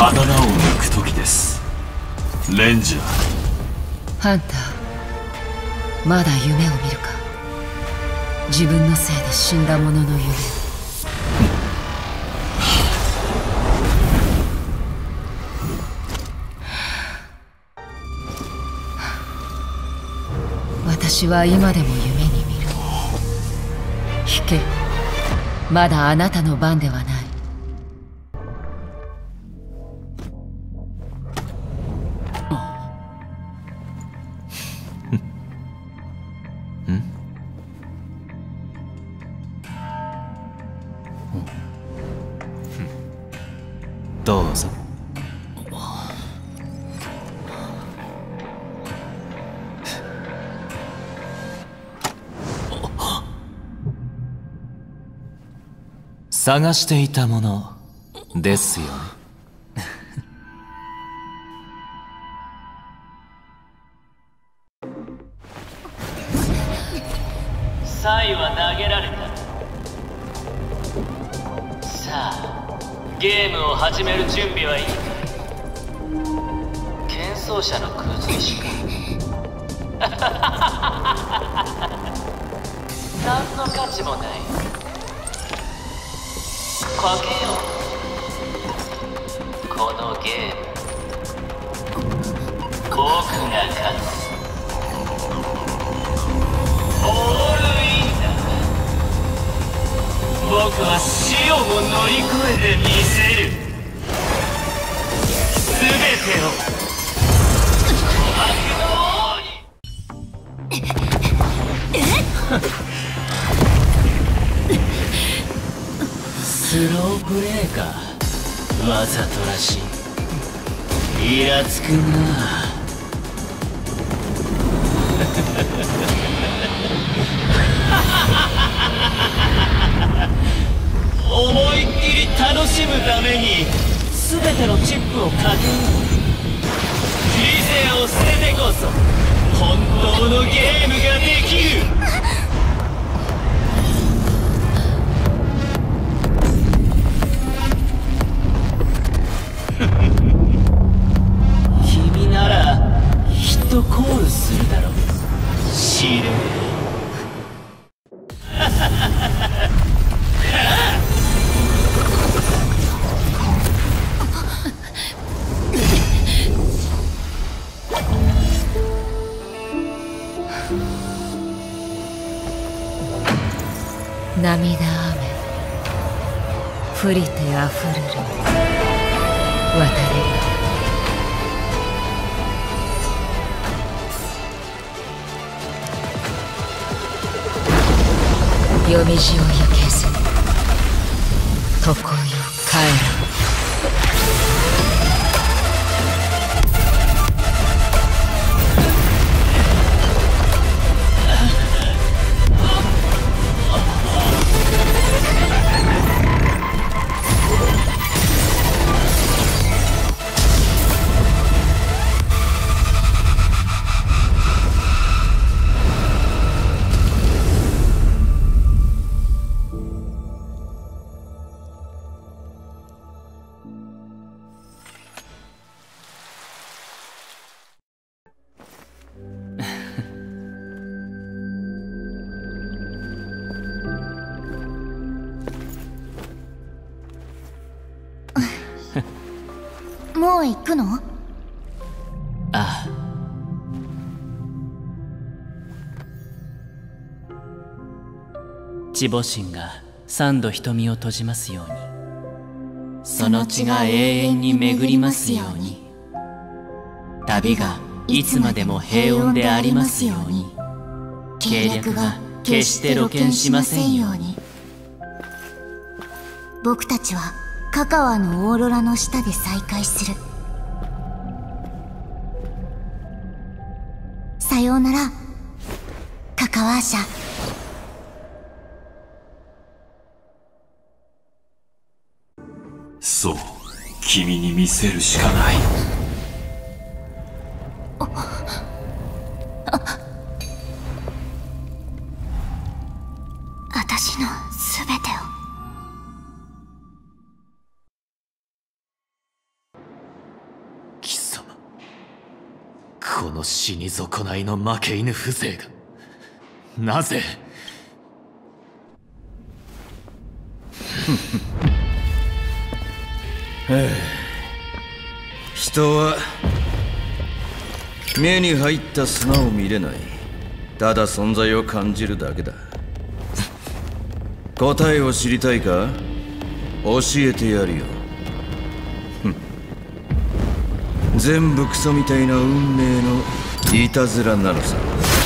刀を抜く時です。レンジャー。 ハンター、まだ夢を見るか。自分のせいで死んだ者の夢。私は今でも夢に見る。引け、まだあなたの番ではない。 どうぞ。探していたものですよね。 サイは投げられた。さあ、ゲームを始める準備はいいか。喧騒者の空随しか。何の価値もない。かけよう、このゲーム。僕が勝つ。オールインだ。僕は死をも乗り越えてみせる。全てを悪の王に。スロープレーか。わざとらしい。イラつくな。思いっきり楽しむために全てのチップをかけよう。理性を捨ててこそ本当のゲームができる。君ならきっとコールするだろう。シル。 涙雨降りてあふるる。渡れば読み字を焼けず常よ帰ら。 もう行くの？ ああ。地母神が3度瞳を閉じますように、その血が永遠に巡りますように、旅がいつまでも平穏でありますように、計略が決して露見しませんように。 僕たちはカカワのオーロラの下で再会する。さようなら、カカワーシャ。 そう、君に見せるしかない。 私の全てを。 この死に損ないの負け犬風情がなぜ人は目に入った砂を見れない。ただ存在を感じるだけだ。答えを知りたいか？教えてやるよ。全部クソみたいな運命のいたずらなのさ。